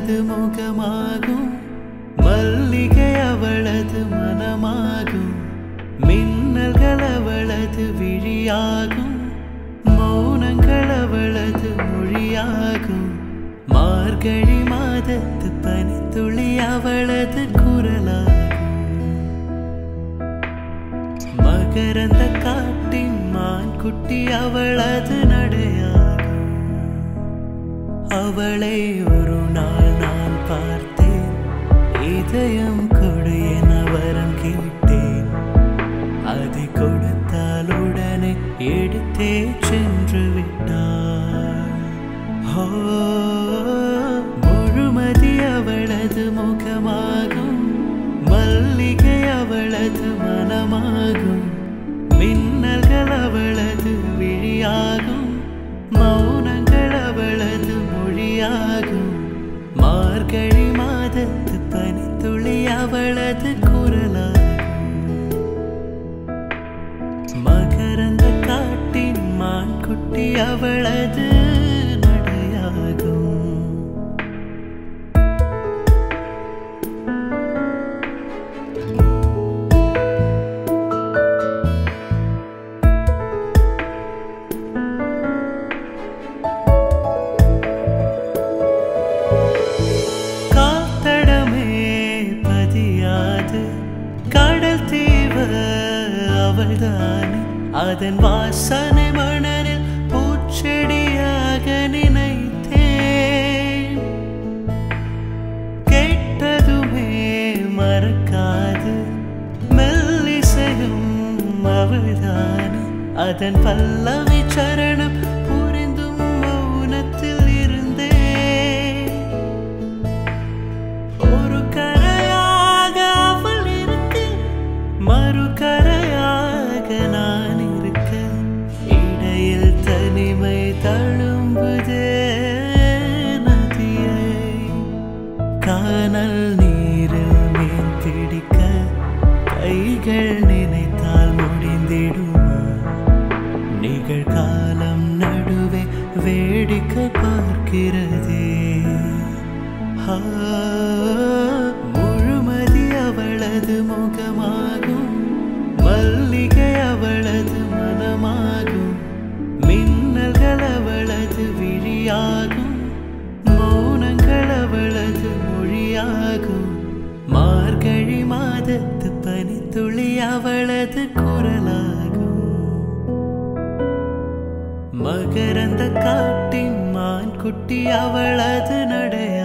அவளது முகமாகும், மல்லிகை அவளது மனமாகும், மின்னல்கள் அவளது விழியாகும், மௌனங்கள் அவளது மொழியாகும், மார்கழி மாதத்து பனித்துளி அவளது குரலாகும், மகரந்த காட்டின் மான் குட்டி அவளது நடையாகும். அவளை ஒரு நாள் நான் பார்த்தேன், இதயம் கொடு என வரம் கேட்டேன், அதை கொடுத்தால் உடனே எடுத்தே சென்று விட்டாள். முழுமதி அவளது முகமாகும், மல்லிகை அவளது மனமாகும், மின்னல்கள் அவளது விழியாகும், மௌனங்கள் அவளது மொழியாகும், மார்கழி மாதத்து பனித்துளி அவளது குரலாகும், மகரந்த காட்டின் மான் குட்டி அவளது நடையாகும். கடல் தீவ அவள்தானே, அதன் வாசனை மணலில் பூச்செடியாக நினைத்தேன், கேட்டதுமே மறக்காது மெல்லிசையும் அவள்தானே, அதன் பல்லவி சரணம் புரிந்தும் மௌனத்தில் இருந்தேன். ஒரு கரையாக அவள் இருக்க, மறு கரையாக நான் இருக்க, இடையில் தனிமை தழும்புதே நதியை. கானல் நீரில் மீன் பிடிக்க கைகள் நினைத்தால் முடிந்திடுமா, நிகழ்காலம் நடுவே வேடிக்கை பார்க்கிறதே. முழுமதி அவளது முகமாகும், மல்லிகை அவளது மனமாகும், மின்னல்கள் அவளது விழியாகும், மௌனங்கள் அவளது மொழியாகும், மார்கழி மாதத்து பனித்துளி அவளது குரலாகும், மகரந்த காட்டின் மான் குட்டி அவளது நடைய